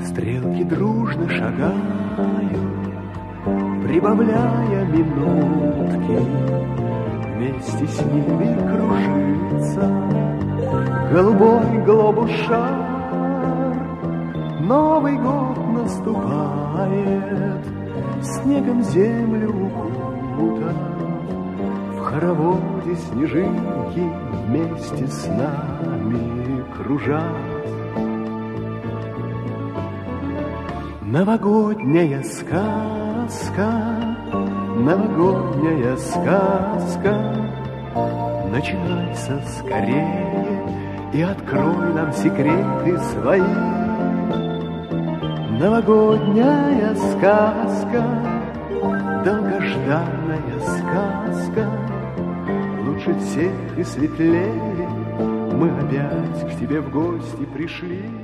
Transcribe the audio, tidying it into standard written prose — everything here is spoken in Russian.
Стрелки дружно шагают, прибавляя минутки, вместе с ними кружится голубой глобус шар. Новый год наступает, снегом землю укутав, в хороводе снежинки вместе с нами кружат. Новогодняя сказка, новогодняя сказка, начинайся скорее и открой нам секреты свои. Новогодняя сказка, долгожданная сказка, лучше всех и светлее мы опять к тебе в гости пришли.